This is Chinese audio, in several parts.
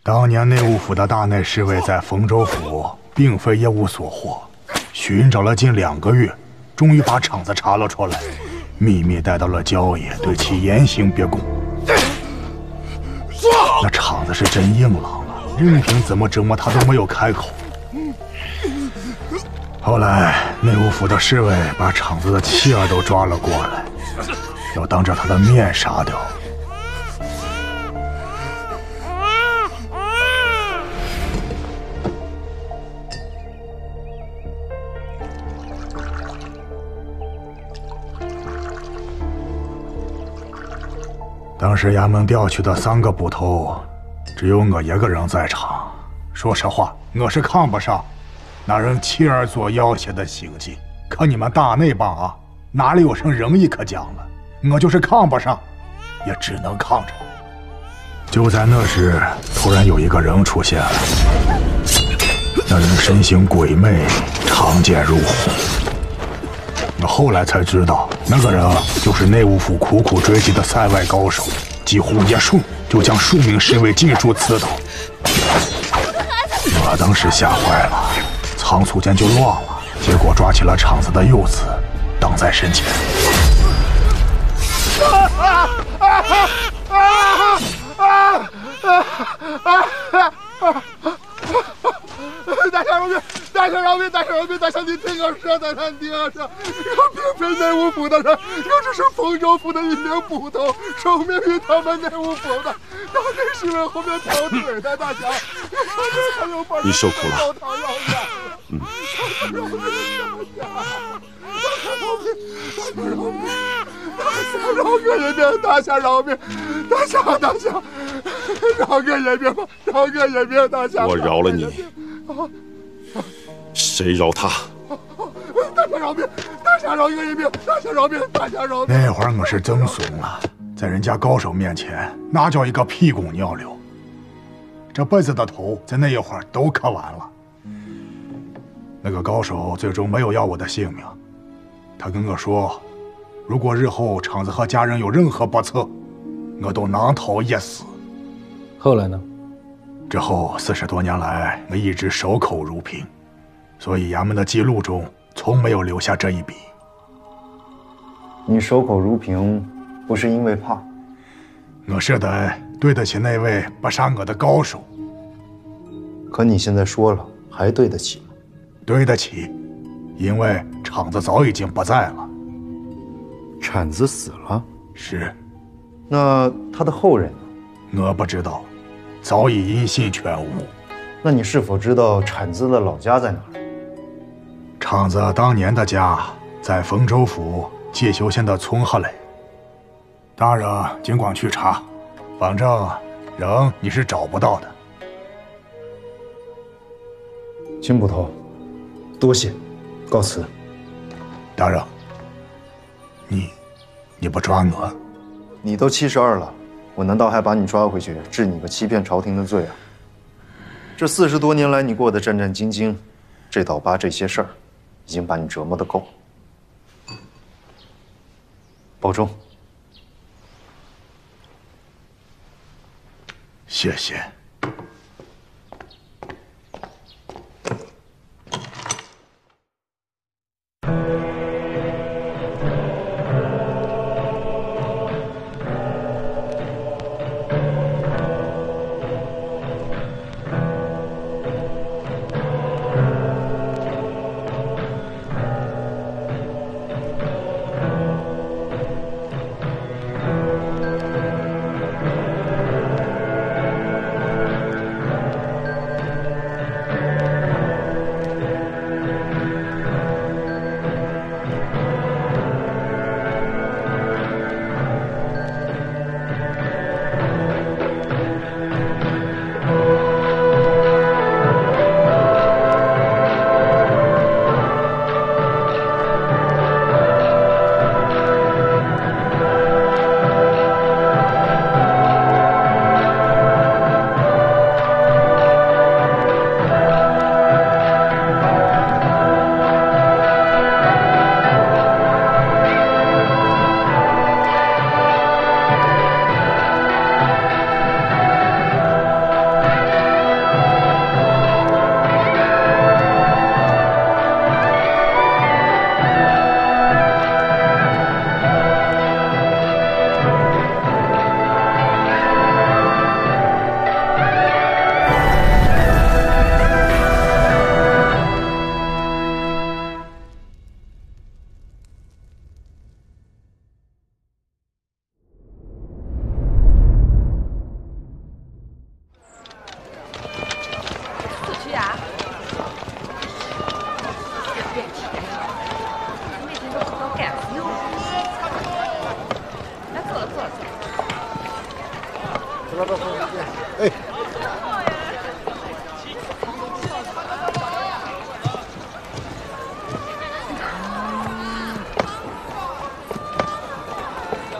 当年内务府的大内侍卫在丰州府并非一无所获，寻找了近2个月，终于把厂子查了出来，秘密带到了郊野，对其严刑逼供。那厂子是真硬朗了，任凭怎么折磨他都没有开口。后来内务府的侍卫把厂子的妻儿都抓了过来，要当着他的面杀掉。当时衙门调去的3个捕头，只有我一个人在场。说实话，我是看不上那人妻儿做要挟的行径。可你们大内帮啊，哪里有什么仁义可讲了？我就是看不上，也只能看着。就在那时，突然有一个人出现了。那人身形鬼魅，长剑如虹。我后来才知道，那个人就是内务府苦苦追击的塞外高手，几乎一瞬就将数名侍卫尽数刺倒。我当时吓坏了，仓促间就乱了，结果抓起了厂子的幼子，挡在身前。 大侠饶命！大侠饶命！大侠饶命！大侠，你听我说，大侠，你听我说，我并非内务府的人，我只是丰州府的一名捕头，受命于他们内务府的。大内侍卫后面挑腿的，大侠， 你受苦了。 大侠饶命！大侠，饶个人命吧！饶个人命！大侠， 我饶了你。谁饶他？ 大侠饶命！大侠饶一个人命！大侠饶命！大侠饶命！ 那会儿我是真怂了，在人家高手面前，那叫一个屁滚尿流。这辈子的头在那一会儿都磕完了。那个高手最终没有要我的性命，他跟我说，如果日后厂子和家人有任何不测，我都难逃一死。 后来呢？ 之后40多年来，我一直守口如瓶，所以衙门的记录中从没有留下这一笔。 你守口如瓶，不是因为怕？ 我是得对得起那位不杀我的高手。 可你现在说了，还对得起吗？ 对得起，因为厂子早已经不在了。 铲子死了？ 是。 那他的后人呢？我不知道，早已音信全无。 那你是否知道铲子的老家在哪儿？ 厂子当年的家在丰州府介休县的村河垒。大人尽管去查，反正人你是找不到的。 秦捕头，多谢，告辞。 大人，你不抓我？ 你都72了，我难道还把你抓回去治你个欺骗朝廷的罪啊？这40多年来你过得战战兢兢，这倒疤这些事儿，已经把你折磨得够了。保重。 谢谢。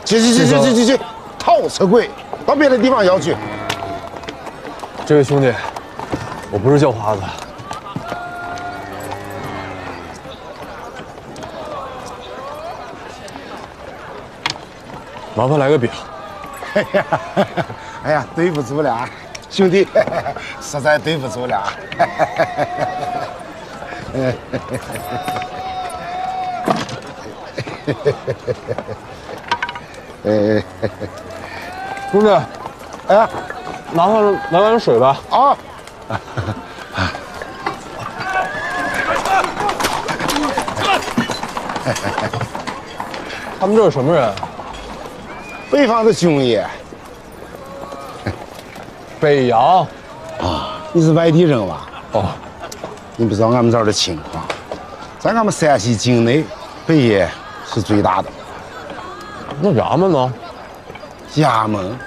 去，套车鬼，到别的地方要去。 这位兄弟，我不是叫华子。麻烦来个饼。 哎呀，对不住了，兄弟，实在对不住了。 兄弟， 哎， 麻烦来碗水吧。 啊。 他们这是什么人？ 北方的兄爷。 北洋。 啊，你是外地人吧？ 哦。 你不知道俺们这儿的情况，在俺们山西境内，北野是最大的。 那衙门呢？ 衙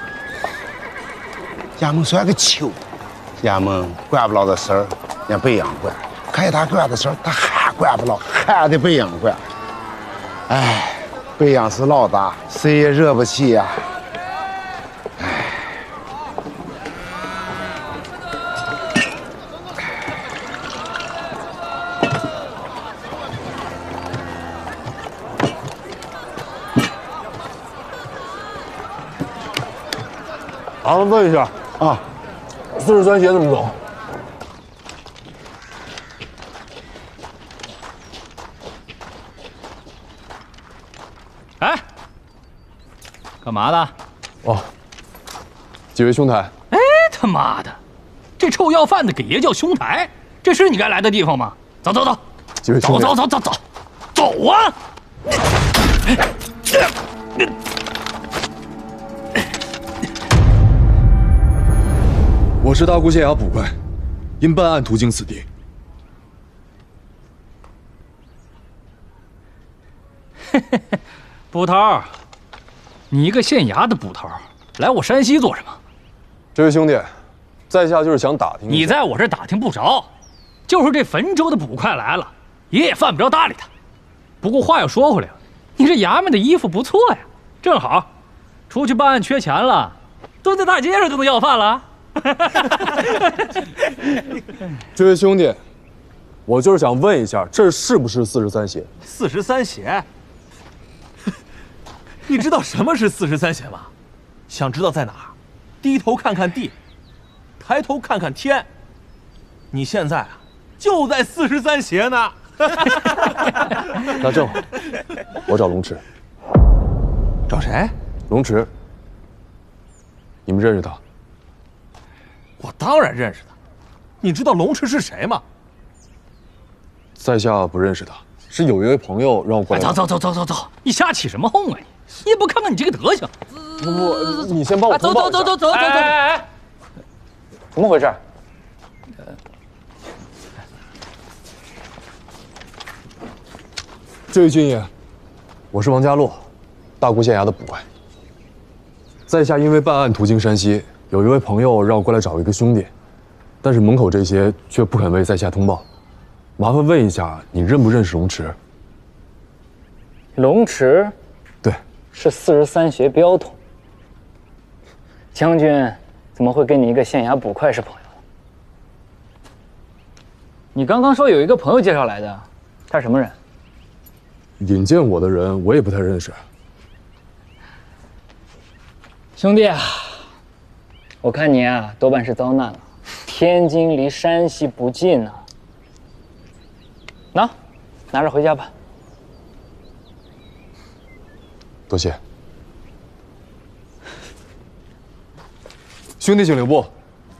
门算个球，衙门管不了的事儿，让北洋管；该他管的事儿，他还管不了，还得北洋管。哎，北洋是老大，谁也惹不起呀。 麻烦问一下啊 ，43协怎么走？ 哎，干嘛的？ 哦，几位兄台。 哎，他妈的，这臭要饭的给爷叫兄台，这是你该来的地方吗？走， 几位兄台， 走啊！ 我是大沽县衙捕快，因办案途经此地。 捕头，你一个县衙的捕头，来我山西做什么？ 这位兄弟，在下就是想打听。 你在我这打听不着，就是这汾州的捕快来了，爷也犯不着搭理他。不过话又说回来了，你这衙门的衣服不错呀，正好，出去办案缺钱了，蹲在大街上就能要饭了。 这位兄弟，我就是想问一下，这是不是43协 ？43协？你知道什么是43协吗？想知道在哪儿？低头看看地，抬头看看天。你现在啊，就在43协呢。 那正好，我找龙池。 找谁？ 龙池。你们认识他？ 我当然认识他。你知道龙池是谁吗？ 在下不认识他，是有一位朋友让我过来。 走，你瞎起什么哄啊你？你也不看看你这个德行。 不，你先帮我通报一下。 走。哎， 怎么回事？ 这位军爷，我是王家洛，大沽县衙的捕快。在下因为办案途经山西，有一位朋友让我过来找一个兄弟，但是门口这些却不肯为在下通报。麻烦问一下，你认不认识龙池？ 龙池？ 对， 是43协镖头。将军怎么会跟你一个县衙捕快是朋友？你刚刚说有一个朋友介绍来的，他是什么人？ 引荐我的人我也不太认识。 兄弟啊，我看你啊多半是遭难了。天津离山西不近啊。拿着回家吧。 多谢。兄弟，请留步。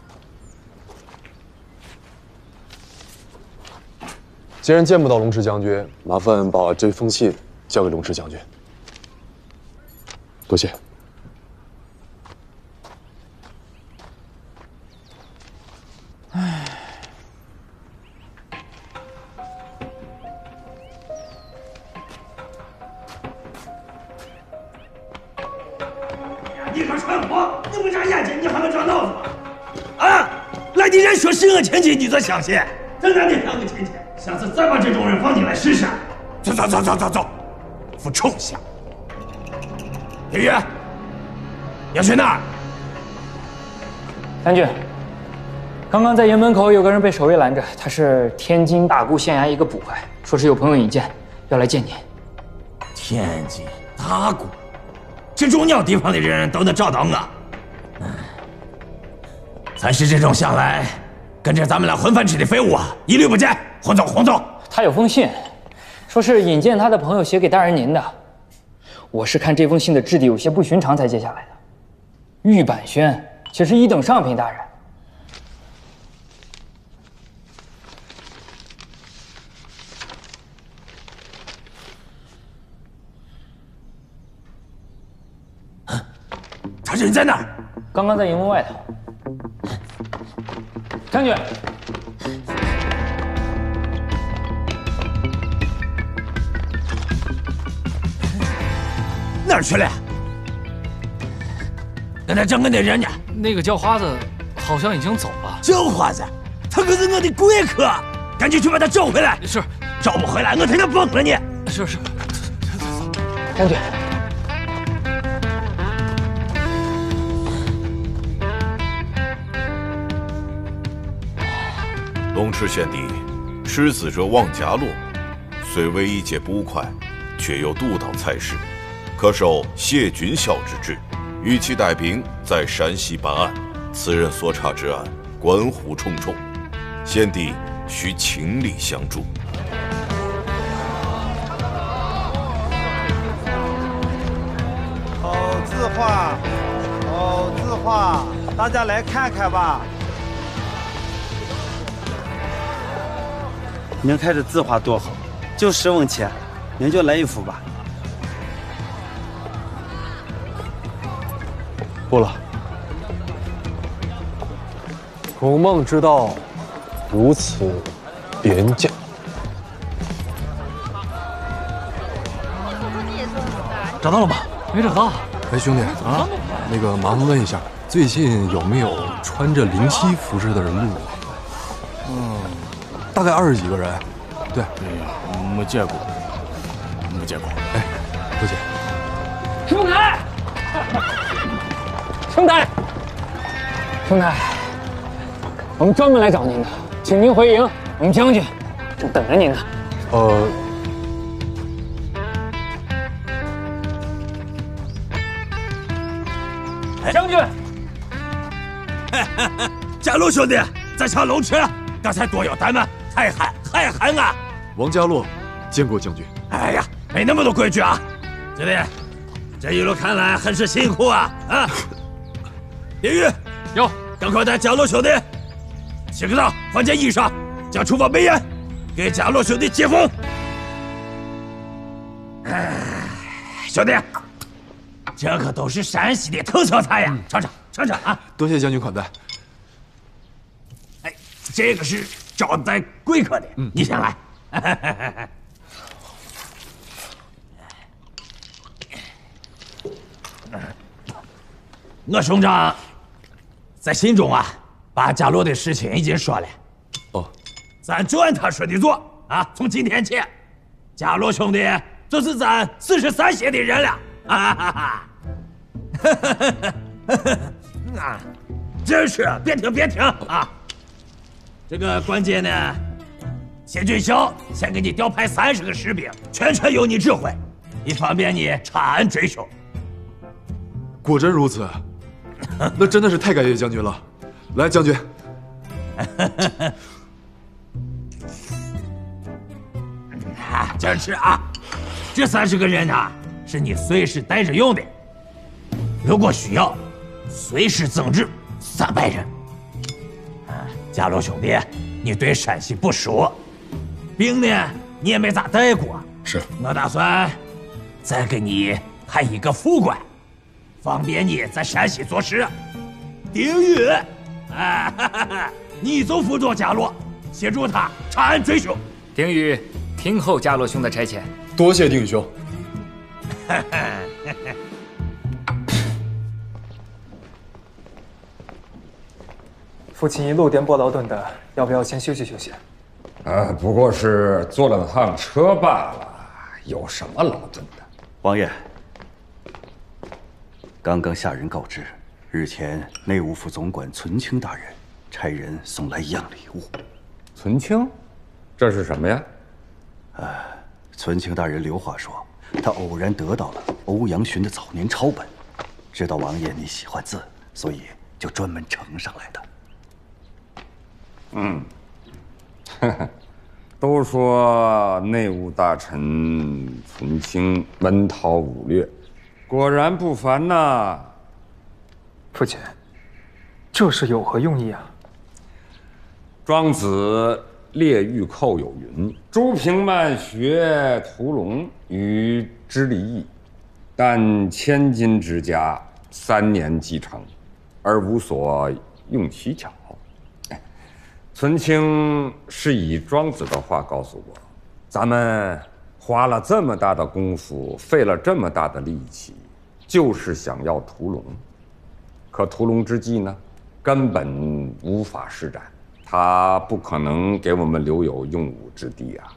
既然见不到龙池将军，麻烦把这封信交给龙池将军。多谢。 你可穿我，你不长眼睛，你还能长脑子吗？啊！来的人说是我亲戚，你就相信？咱哪里像个亲戚？下次再把这种人放进来试试。走，付臭相。 铁玉，要去哪儿？ 将军，刚刚在营门口有个人被守卫拦着，他是天津大沽县衙一个捕快，说是有朋友引荐，要来见您。 天津大沽，这重要地方的人都能找到我。咱是这种向来跟着咱们来混饭吃的废物啊，一律不见，混走混走。 他有封信，说是引荐他的朋友写给大人您的。我是看这封信的质地有些不寻常才接下来的。玉版轩且是一等上品，大人。 他人在哪儿？ 刚刚在营门外头。将军， 哪儿去了？刚才找我那人呢？ 那个叫花子好像已经走了。 叫花子，他可是我的贵客，赶紧去把他找回来。 是， 找不回来我他娘崩了你！ 是。 将军。 龙池县地，持子者王家洛，虽为一介捕快，却有督导差事，可受谢军校之职，与其带兵在山西办案。此人所查之案，关乎重重，县地需倾力相助。 好字画，大家来看看吧。您看这字画多好，就10文钱，您就来一幅吧。 不了。孔孟之道，如此廉价。 找到了吗？没找到。 哎，兄弟啊，那个麻烦问一下，最近有没有穿着灵犀服饰的人路过？大概20几个人。对， 没见过，没见过。 哎，多谢。 兄台，兄台，兄台，我们专门来找您的，请您回营，我们将军正等着您呢。将军， 家洛兄弟，在下龙池，刚才多有怠慢，太寒啊！ 王家洛，见过将军。 哎呀，没那么多规矩啊，兄弟，这一路看来很是辛苦啊！啊，林玉， 有， 赶快带家洛兄弟洗个澡，换件衣裳，将厨房备宴，给家洛兄弟接风。兄弟。这可都是山西的特色菜呀，尝尝啊！ 多谢将军款待。 哎，这个是招待贵客的，你先来。我兄长在信中啊，把家洛的事情已经说了。 哦， 咱就按他说的做啊！从今天起，家洛兄弟就是咱43县的人了。啊哈哈！啊，真是别停啊！这个关键呢，谢军校先给你调派30个士兵，全由你指挥，以方便你查案追凶。 果真如此，那真的是太感谢将军了。来，将军。 啊，接着吃啊！这30个人啊，是你随时带着用的。如果需要，随时增至300人。啊，家洛兄弟，你对山西不熟，兵呢你也没咋带过。 是， 我打算再给你派一个副官，方便你在山西做事。丁玉，啊，你就辅佐家洛，协助他查案追凶。 丁宇听候家洛兄的差遣。 多谢丁宇兄。 父亲一路颠簸劳顿的，要不要先休息休息？ 不过是坐了趟车罢了，有什么劳顿的？ 王爷， 刚刚下人告知，日前内务府总管存清大人差人送来一样礼物。 存清，这是什么呀？ 存清大人留话说，他偶然得到了欧阳询的早年抄本，知道王爷你喜欢字，所以就专门呈上来的。 都说内务大臣存清文韬武略，果然不凡呐。 父亲，这是有何用意啊？ 庄子列御寇有云：“诸平慢学屠龙，与之利益，但千金之家，3年即成，而无所用其巧。”存清是以庄子的话告诉我，咱们花了这么大的功夫，费了这么大的力气，就是想要屠龙。可屠龙之计呢，根本无法施展，他不可能给我们留有用武之地啊。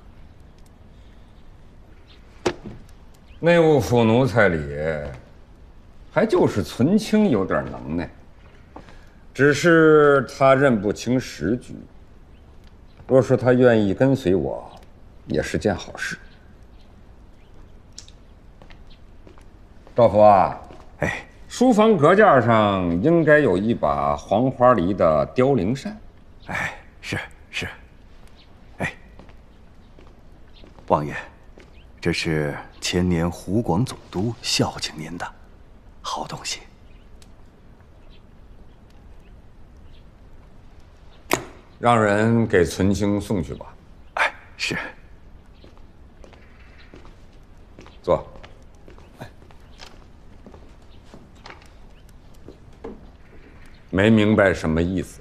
内务府奴才里，还就是存清有点能耐，只是他认不清时局。若是他愿意跟随我，也是件好事。赵福啊，书房阁架上应该有一把黄花梨的凋零扇。 是。王爷，这是前年湖广总督孝敬您的好东西。 让人给存清送去吧。 是。 坐。没明白什么意思。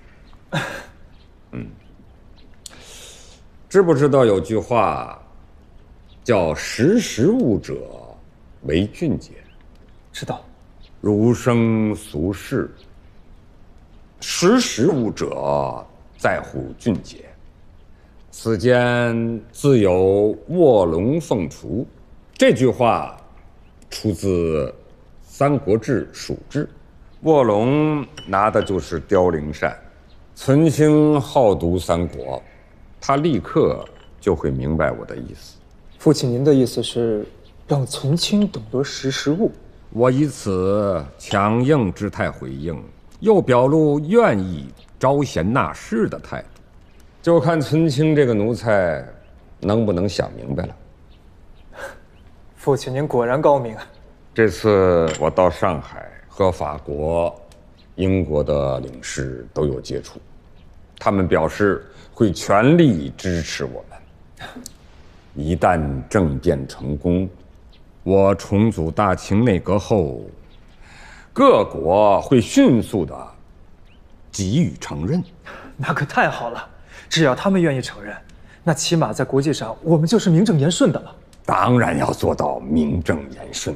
知不知道有句话叫“识时务者为俊杰”？ 知道。 儒生俗世，识时务者在乎俊杰。此间自有卧龙凤雏，这句话出自《三国志·蜀志》。卧龙拿的就是凋零扇。存清好读三国，他立刻就会明白我的意思。 父亲，您的意思是让存清懂得识时务？ 我以此强硬之态回应，又表露愿意招贤纳士的态度，就看存清这个奴才能不能想明白了。 父亲，您果然高明啊！ 这次我到上海和法国、英国的领事都有接触，他们表示会全力支持我们。一旦政变成功，我重组大清内阁后，各国会迅速的给予承认。 那可太好了！只要他们愿意承认，那起码在国际上我们就是名正言顺的了。 当然要做到名正言顺，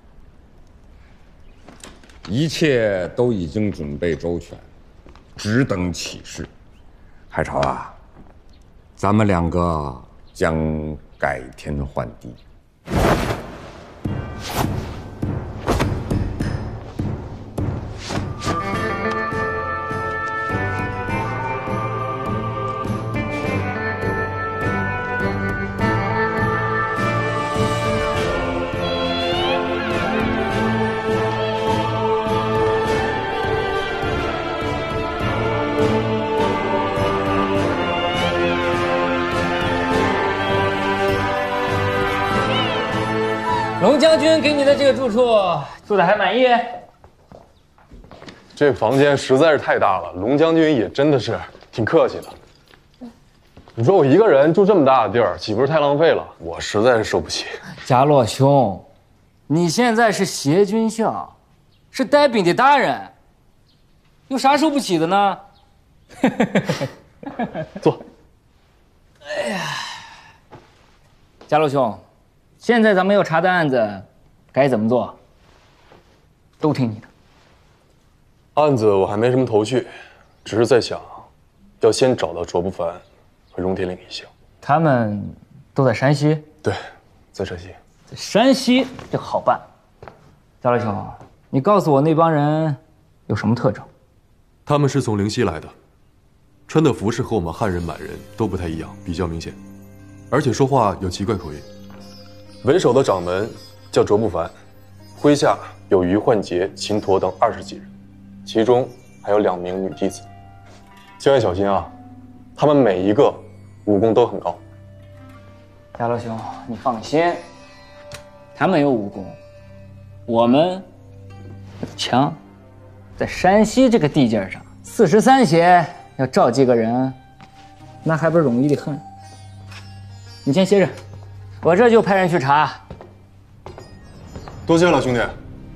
一切都已经准备周全，只等起事。海潮啊，咱们两个将改天换地。 龙将军给你的这个住处住的还满意？ 这房间实在是太大了，龙将军也真的是挺客气的。你说我一个人住这么大的地儿，岂不是太浪费了？我实在是受不起。 家洛兄，你现在是协军相，是带兵的大人，有啥受不起的呢？ 坐。 哎呀，家洛兄，现在咱们要查的案子该怎么做，都听你的。 案子我还没什么头绪，只是在想，要先找到卓不凡和荣铁岭一行。 他们都在山西？ 对，在山西。 在山西这好办。家洛兄， 你告诉我那帮人有什么特征？ 他们是从灵溪来的，穿的服饰和我们汉人、满人都不太一样，比较明显，而且说话有奇怪口音。为首的掌门叫卓不凡，麾下有于焕杰、秦陀等20几人，其中还有2名女弟子。千万小心啊，他们每一个武功都很高。 家乐兄，你放心，他们有武功，我们有枪。在山西这个地界上，43邪要召集个人，那还不是容易的很。你先歇着，我这就派人去查。 多谢了，兄弟。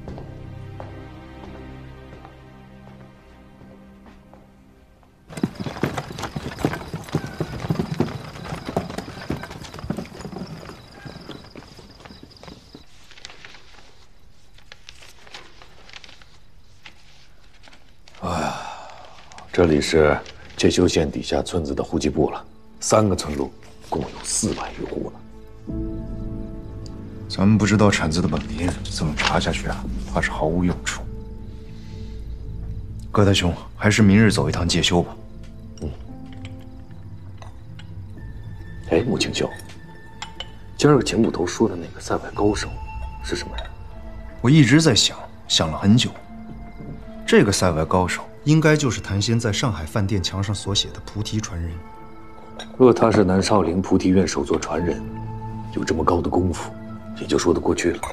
这里是介休县底下村子的户籍部了，3个村落，共有400余户呢。 咱们不知道产子的本名，这么查下去啊，怕是毫无用处。葛大兄，还是明日走一趟介休吧。 哎，穆清秀，今儿个钱捕头说的那个塞外高手是什么人？ 我一直在想，想了很久。这个塞外高手应该就是谭仙在上海饭店墙上所写的菩提传人。 若他是南少林菩提院首座传人，有这么高的功夫，也就说得过去了。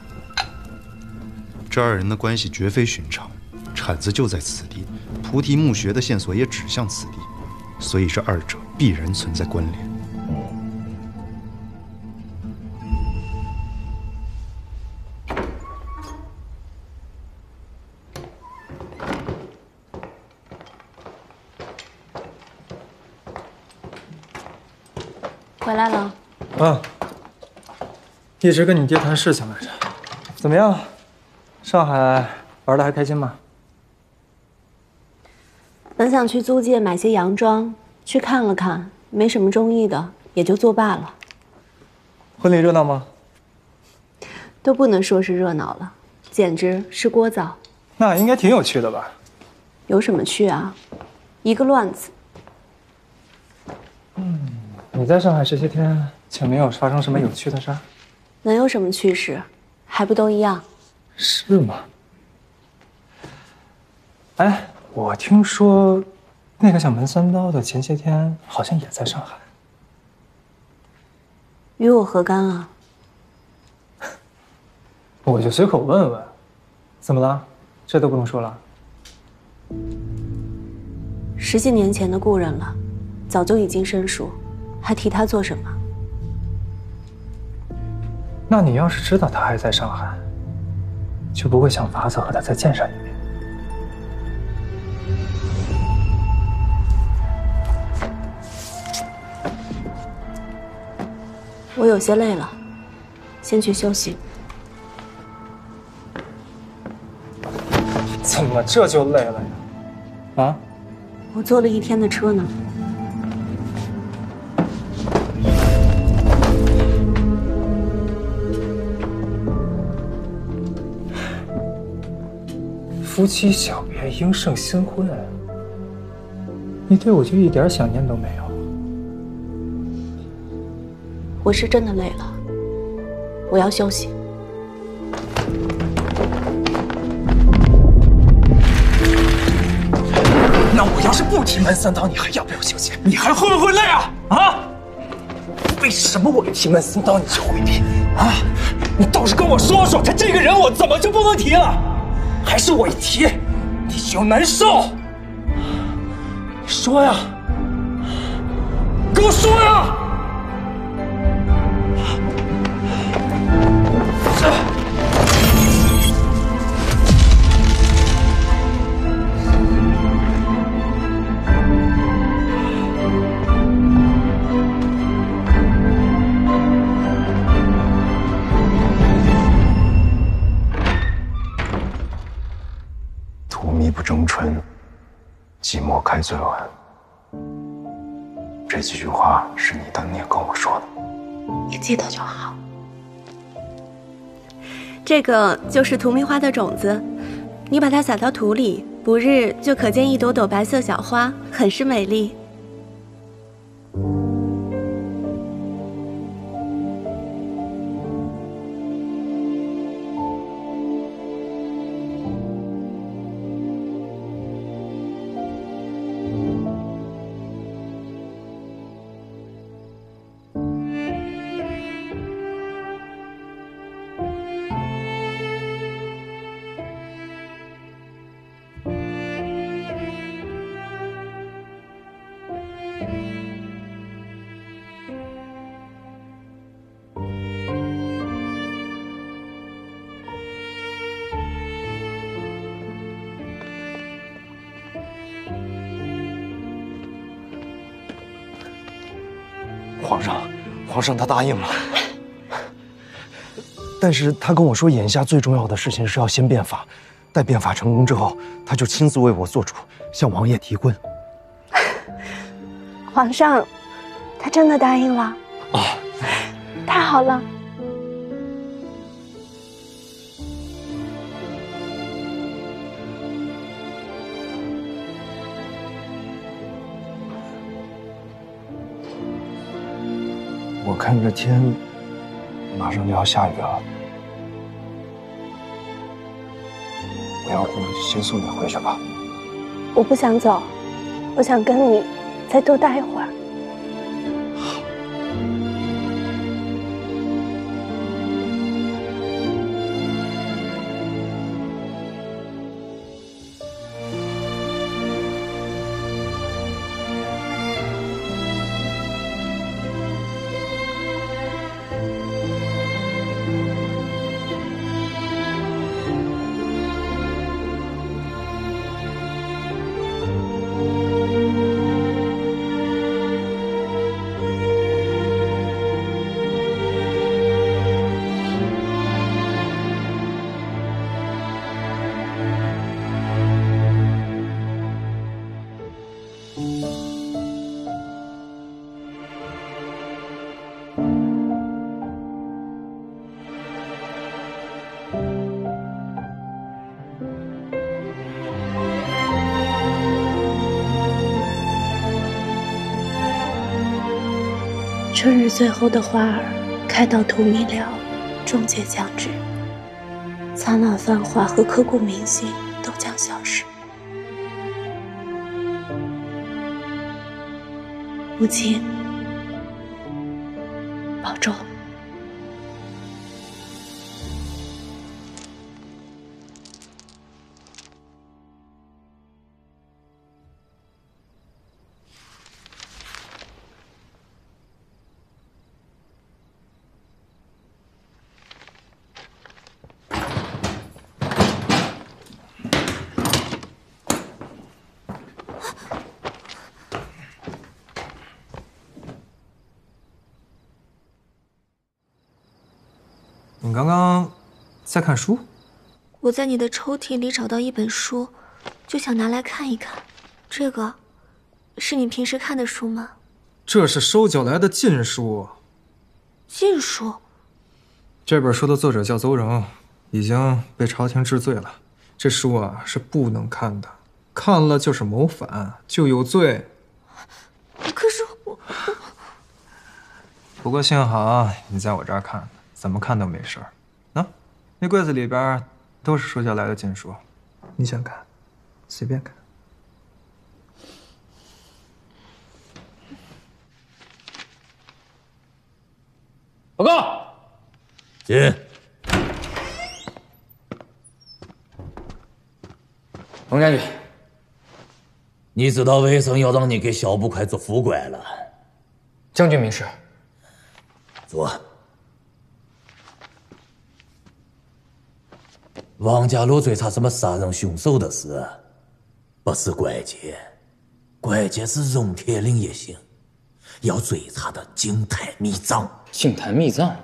这2人的关系绝非寻常，产子就在此地，菩提墓穴的线索也指向此地，所以这2者必然存在关联。 回来了。 一直跟你爹谈事情来着。怎么样？上海玩的还开心吗？ 本想去租界买些洋装，去看了看，没什么中意的，也就作罢了。 婚礼热闹吗？ 都不能说是热闹了，简直是聒噪。 那应该挺有趣的吧？ 有什么趣啊？一个乱字。 你在上海这些天，请没有发生什么有趣的事儿？ 能有什么趣事？还不都一样？ 是吗？哎，我听说，那个叫门三刀的前些天好像也在上海。 与我何干啊？ 我就随口问问，怎么了？这都不能说了 ？10几年前的故人了，早就已经生疏。还提他做什么？ 那你要是知道他还在上海，就不会想法子和他再见上一面。 我有些累了，先去休息。 怎么这就累了呀？啊？ 我坐了1天的车呢。 夫妻小别，应胜新婚。你对我就一点想念都没有？ 我是真的累了，我要休息。 那我要是不提门三刀，你还要不要休息？你还会不会累啊？啊？为什么我一提门三刀你就回避？啊？你倒是跟我说说，他这个人我怎么就不能提了？还是我一提，你就难受？你说呀，跟我说呀！ 不争春，寂寞开最晚。这几句话是你当年跟我说的， 你记得就好。这这个就是荼蘼花的种子，你把它撒到土里，不日就可见一朵朵白色小花，很是美丽。 皇上他答应了，但是他跟我说，眼下最重要的事情是要先变法，待变法成功之后，他就亲自为我做主，向王爷提婚。 皇上，他真的答应了啊！太好了。 我看这天马上就要下雨了，我要不先送你回去吧？ 我不想走，我想跟你再多待一会儿。春日最后的花儿开到荼蘼了，终结将至，苍老繁华和刻骨铭心都将消失。母亲，保重。 你刚刚在看书？ 我在你的抽屉里找到一本书，就想拿来看一看。这个是你平时看的书吗？ 这是收缴来的禁书。 禁书？ 这本书的作者叫邹荣，已经被朝廷治罪了。这书啊是不能看的，看了就是谋反，就有罪。 可是我…… 不过幸好你在我这儿看，怎么看都没事儿。啊，那柜子里边都是收缴来的禁书，你想看，随便看。 报告，进。冯将军，你知道为什么要让你给小捕快做副官了？ 将军明示。 坐。王家禄追查什么杀人凶手的事，不是关键，关键是荣铁岭一行要追查的净坛密账。 净坛密账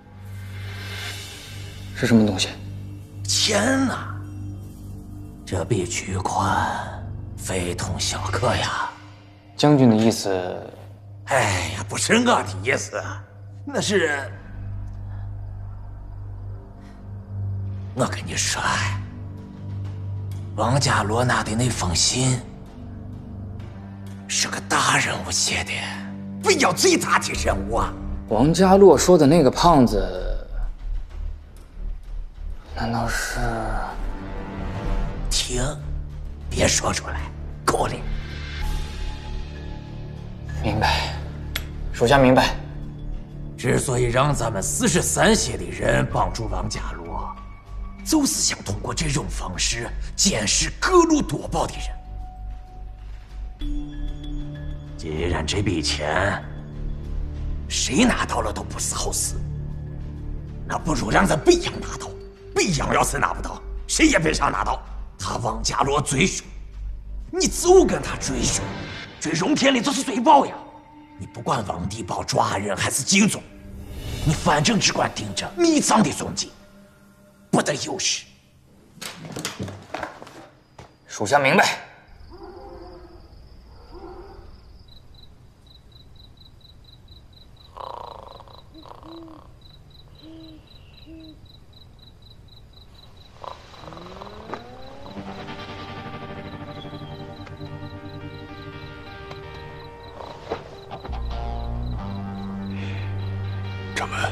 是什么东西？ 钱呐！这笔巨款非同小可呀！ 将军的意思？ 哎呀，不是我的意思，那是我跟你说，王家罗拿的那封信是个大人物写的，不要最大的人物啊！ 王家洛说的那个胖子，难道是？ 停，别说出来，够了。 明白，属下明白。 之所以让咱们43协的人帮助王家洛，就是想通过这种方式监视各路夺宝的人。既然这笔钱谁拿到了都不是好事，那不如让咱北洋拿到。北洋要是拿不到，谁也别想拿到。他王家洛最凶，你就跟他追凶，追荣天里就是追宝呀。你不管王地宝抓人还是进宗，你反正只管盯着密藏的踪迹，不得有失。 属下明白。 掌门，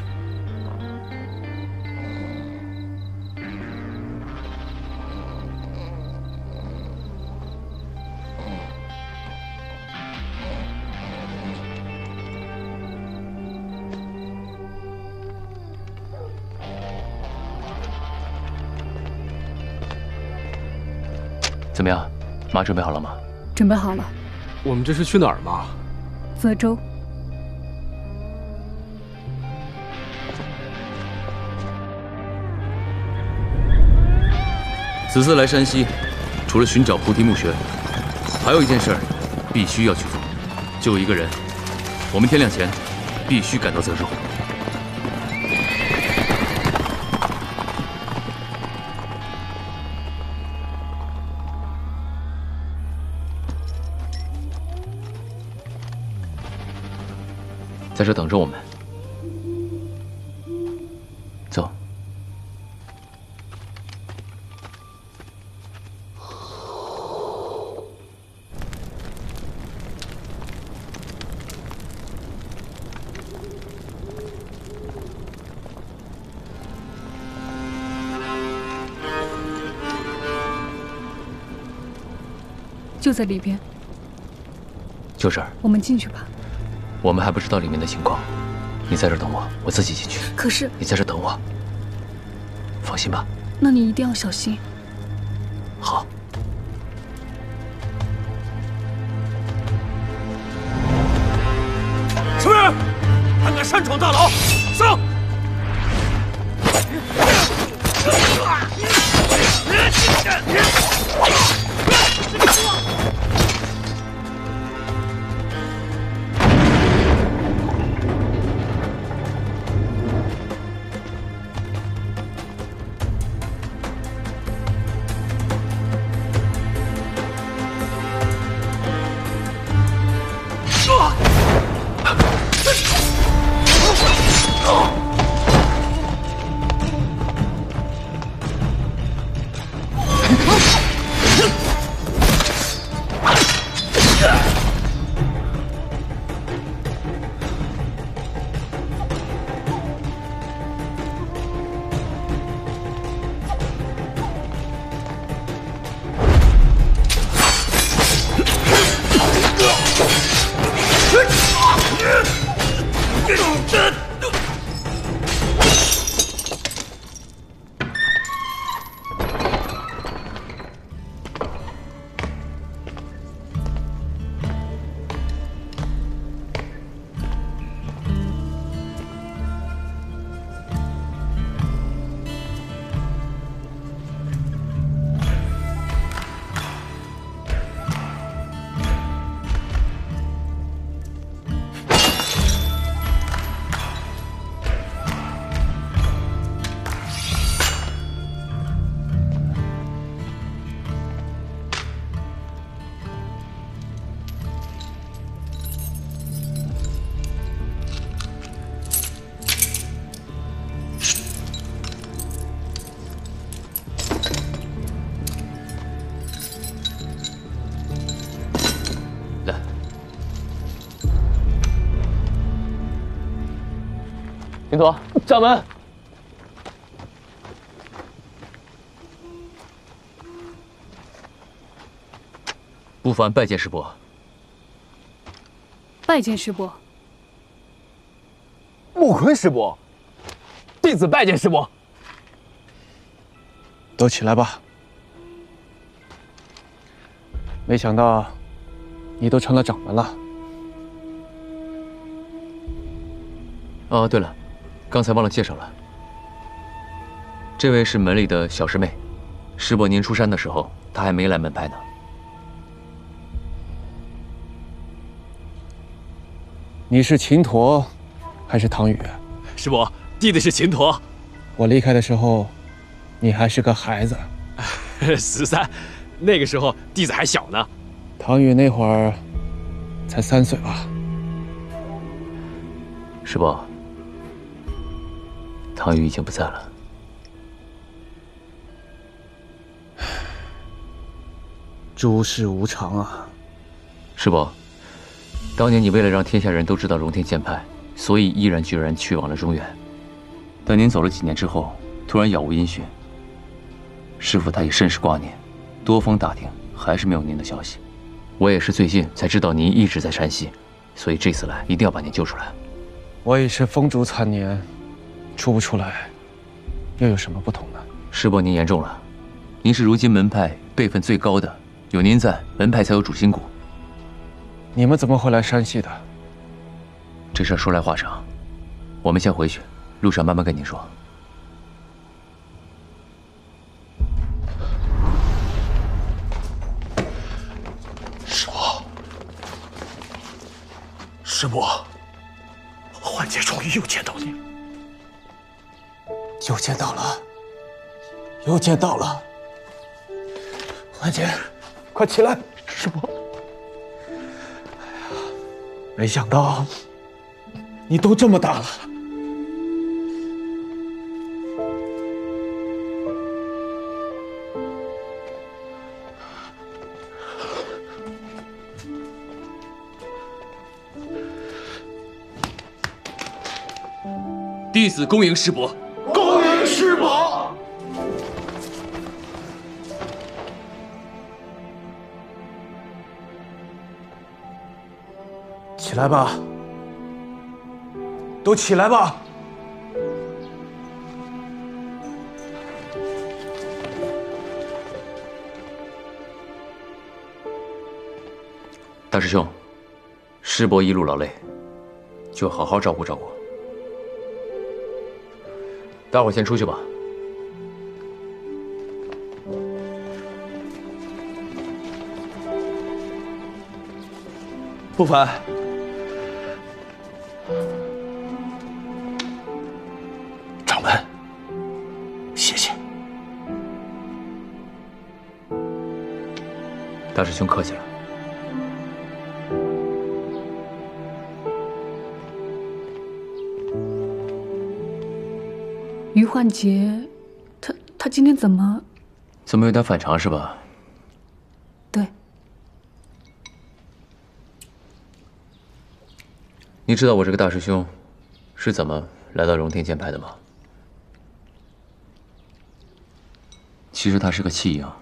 怎么样？马准备好了吗？ 准备好了。 我们这是去哪儿嘛？ 泽州。 此次来山西，除了寻找菩提墓穴，还有一件事必须要去做，就一个人。我们天亮前必须赶到泽州。在这等着我们。走。 就在里边。 就这儿。 我们进去吧。 我们还不知道里面的情况，你在这儿等我，我自己进去。 可是你在这儿等我，放心吧。 那你一定要小心。 好。 什么人？胆敢擅闯大牢，上！ 秦陀，掌门。不凡拜见师伯。 拜见师伯。 木坤师伯，弟子拜见师伯。 都起来吧。没想到，你都成了掌门了。 哦，对了，刚才忘了介绍了，这位是门里的小师妹。师伯您出山的时候，她还没来门派呢。 你是秦陀，还是唐宇？ 师伯，弟子是秦陀。 我离开的时候，你还是个孩子。 13，那个时候弟子还小呢。 唐宇那会儿才3岁吧。 师伯，唐宇已经不在了。 诸事无常啊。 师伯，当年你为了让天下人都知道荣天剑派，所以毅然决然去往了中原。但您走了几年之后，突然杳无音讯。师父他也甚是挂念，多方打听，还是没有您的消息。我也是最近才知道您一直在山西，所以这次来一定要把您救出来。 我已是风烛残年，出不出来，又有什么不同呢？ 师伯您言重了，您是如今门派辈分最高的，有您在，门派才有主心骨。 你们怎么会来山西的？ 这事说来话长，我们先回去，路上慢慢跟您说。 师伯，师伯，幻姐终于又见到你， 又见到了，又见到了。幻姐，快起来！师伯，没想到你都这么大了。 弟子恭迎师伯。 恭迎师伯。 起来吧，都起来吧。 大师兄，师伯一路劳累，就好好照顾照顾。大伙先出去吧。 不凡， 掌门，谢谢。 大师兄客气了。 于幻杰，他今天怎么有点反常是吧？ 对。 你知道我这个大师兄是怎么来到荣天剑派的吗？其实他是个弃婴，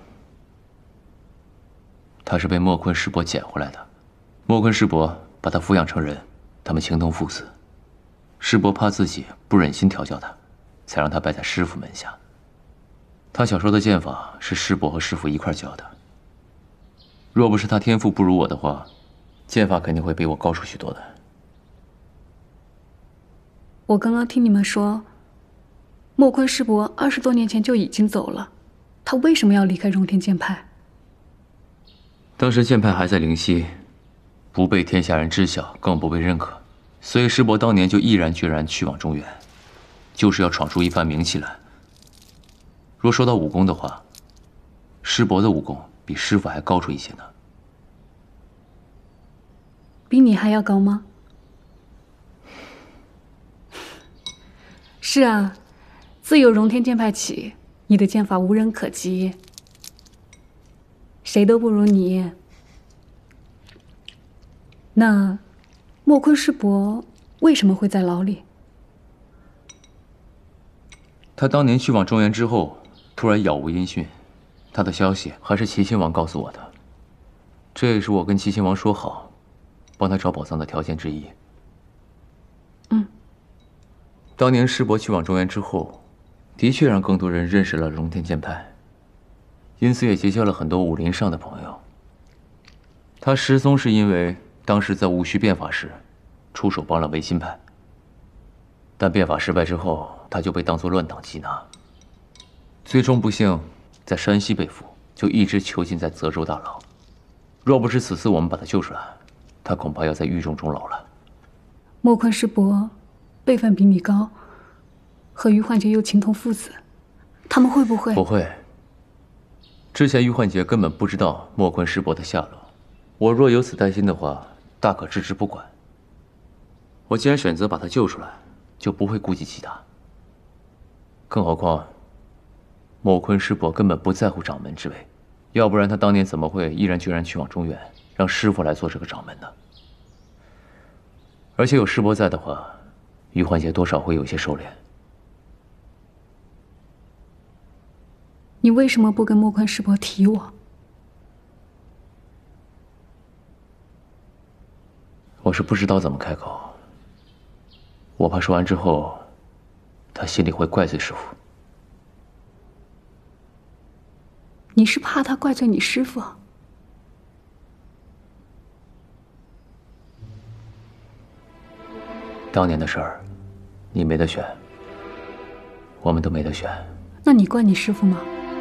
他是被莫坤师伯捡回来的。莫坤师伯把他抚养成人，他们情同父子。师伯怕自己不忍心调教他，才让他拜在师傅门下。他小时候的剑法是师伯和师傅一块教的。若不是他天赋不如我的话，剑法肯定会比我高出许多的。 我刚刚听你们说，莫坤师伯20多年前就已经走了，他为什么要离开荣天剑派？ 当时剑派还在灵溪，不被天下人知晓，更不被认可，所以师伯当年就毅然决然去往中原，就是要闯出一番名气来。若说到武功的话，师伯的武功比师傅还高出一些呢。 比你还要高吗？是啊，自有荣天剑派起，你的剑法无人可及，谁都不如你。那莫坤师伯为什么会在牢里？ 他当年去往中原之后，突然杳无音讯，他的消息还是齐亲王告诉我的。这也是我跟齐亲王说好，帮他找宝藏的条件之一。当年师伯去往中原之后，的确让更多人认识了龙天剑派，因此也结交了很多武林上的朋友。他失踪是因为当时在戊戌变法时，出手帮了维新派，但变法失败之后，他就被当作乱党缉拿，最终不幸在山西被俘，就一直囚禁在泽州大牢。若不是此次我们把他救出来，他恐怕要在狱中终老了。 莫坤师伯辈分比你高，和于焕杰又情同父子，他们会不会？ 不会。之前于焕杰根本不知道莫坤师伯的下落，我若有此担心的话，大可置之不管。我既然选择把他救出来，就不会顾及其他。更何况，莫坤师伯根本不在乎掌门之位，要不然他当年怎么会毅然决然去往中原，让师傅来做这个掌门呢？而且有师伯在的话，于焕杰多少会有些收敛。 你为什么不跟莫坤师伯提我？ 我是不知道怎么开口，我怕说完之后，他心里会怪罪师傅。 你是怕他怪罪你师傅？ 当年的事儿，你没得选，我们都没得选。 那你怪你师傅吗？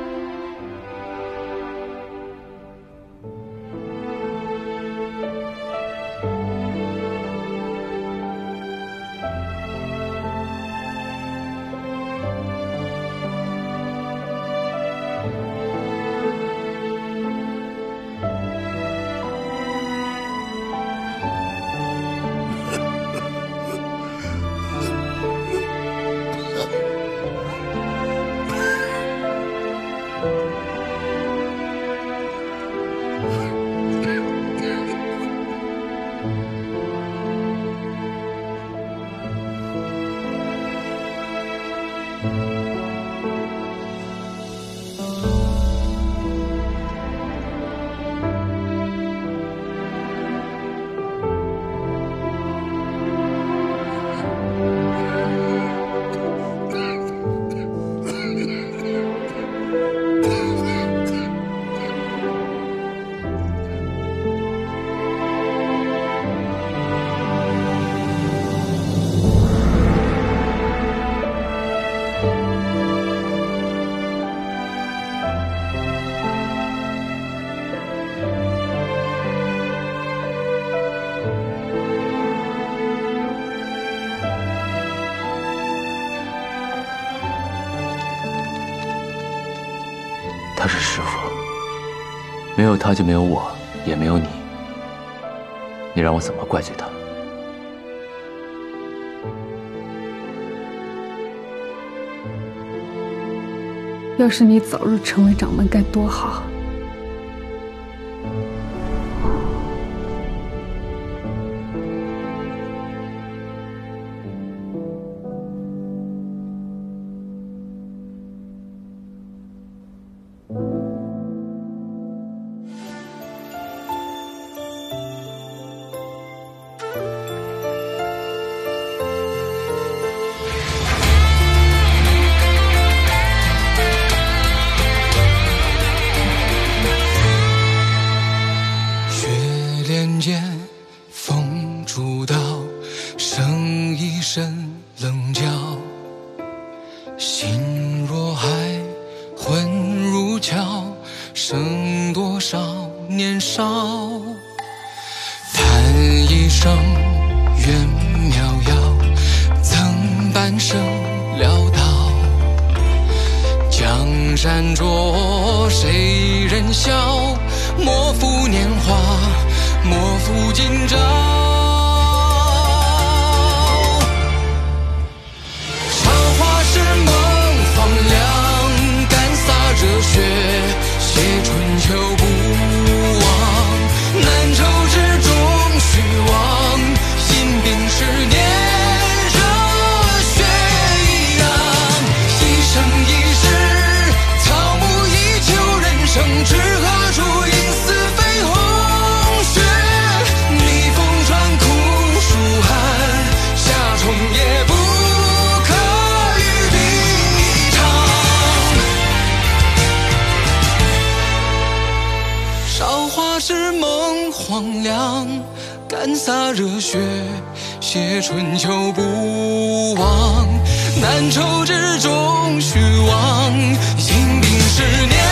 他是师傅，没有他就没有我，也没有你。你让我怎么怪罪他？ 要是你早日成为掌门，该多好！ 一荒凉，干洒热血，写春秋不忘。难愁之中虚妄，心病10年。